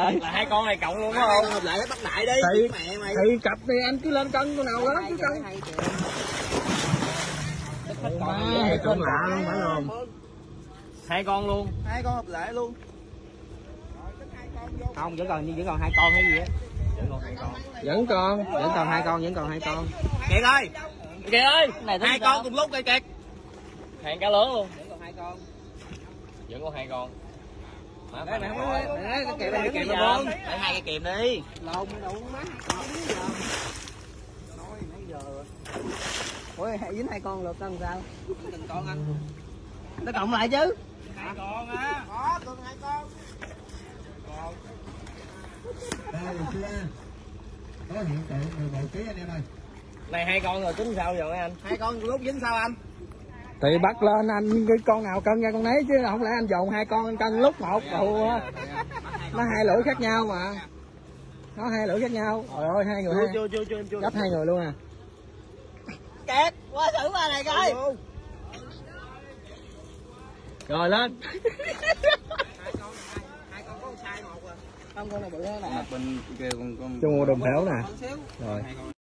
lại. Là hai con này cộng luôn phải không? Hợp lại bắt đại đi. Mẹ mày. Thì cặp này anh cứ lên cân con nào đó cứ cân. Hai con lạ luôn phải không? Hai con luôn. Hai con hợp lại luôn. Không, vẫn còn hai con hay gì á? Vẫn còn hai con, Kiệt ơi. Kiệt ơi. Hai con cùng lúc kìa Kiệt. Hàng cá lớn luôn. Vẫn còn hai con. Vẫn còn hai con. Đây mày cái kìm này kìm nó luôn. Lấy hai cái kìm đi. lộn đủ má hai con đến giờ. Nói nãy giờ. Ủa dính hai con lượt cân sao? Từng con anh. Nó cộng lại chứ. Hai con á. Có từng hai con. Đây chưa? Có hiện tượng 11 kg anh em ơi. Này hai con rồi tính sao rồi anh? Hai con lúc dính sao anh? Thì bắt lên anh cái con nào cân ra con nấy chứ không lẽ anh dồn hai con anh cân lúc một phụ á. Nó hai lưỡi khác nhau mà. Nó hai lưỡi khác nhau. Trời ơi hai người. Chưa. Gấp hai người luôn à. Kẹt, qua thử qua này coi. Rồi lên. Hai con có sai một à. Không con này bự hơn nè. Bên kia con Cho mua đùm thẻo nè. xíu. Rồi.